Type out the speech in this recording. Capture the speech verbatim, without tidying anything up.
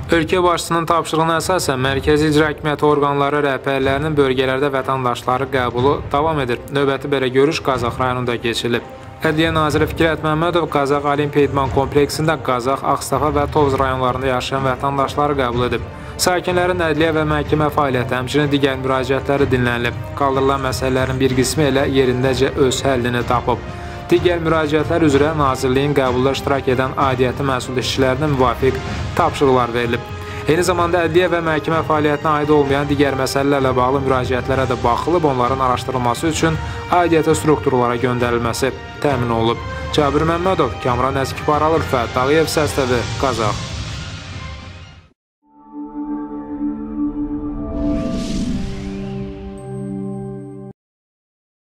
Ölkə başçısının tapşırığına əsasən Mərkəzi İcra Hakimiyyəti orqanları rəhbərlərinin bölgələrdə vətəndaşları qəbulu davam edir. Növbəti belə görüş Qazax rayonunda keçirilib. Ədliyyə naziri Fikrət Məmmədov Qazax Olimpiya İdman kompleksində Qazax, Ağstafa və Tovuz rayonlarında yaşayan vətəndaşları qəbul edib. Sakinlərin ədliyyə və məhkəmə fəaliyyəti, həmçinin digər müraciətləri dinlənilib. Qaldırılan məsələlərin bir qismi elə yerindəcə öz həllini tapıb. Digər müraciətlər üzrə Nazirliyin qəbulda iştirak edən aidiyyəti məsul işçilərinə müvafiq tapşırıqlar verilib. Eyni zamanda ədliyyə və məhkəmə fəaliyyətinə aid olmayan digər məsələlərlə bağlı müraciətlərə də baxılıb, onların araşdırılması üçün aidiyyəti strukturlara göndərilməsi təmin olunub. Cabir Məmmədov, Kamran Nəzikov, Rüfət Ağayev, Səs T V, Qazax.